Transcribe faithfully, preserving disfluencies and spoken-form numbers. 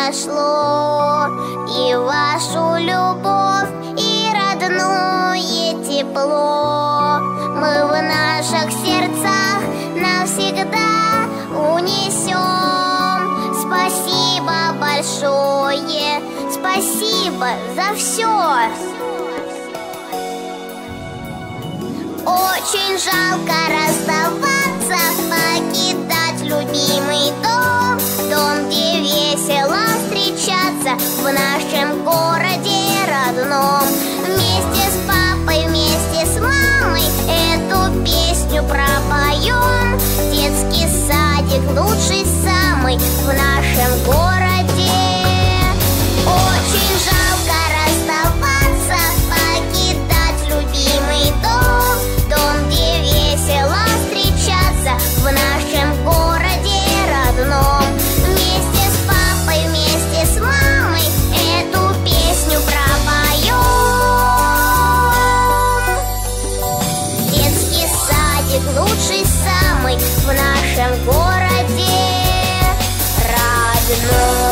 прошло, и вашу любовь, и родное тепло мы в наших сердцах навсегда унесем. Спасибо большое, спасибо за все. Очень жалко расставаться, покидать любимый дом, дом, где весело встречаться в нашем городе родном. Вместе с папой, вместе с мамой эту песню пропоем. Детский садик лучший самый в нашем городе. Очень жалко расставаться, покидать любимый дом, дом, где весело встречаться в нашем городе родном. Вместе с папой, вместе с мамой эту песню пропоем. Детский садик лучший самый в нашем городе родном.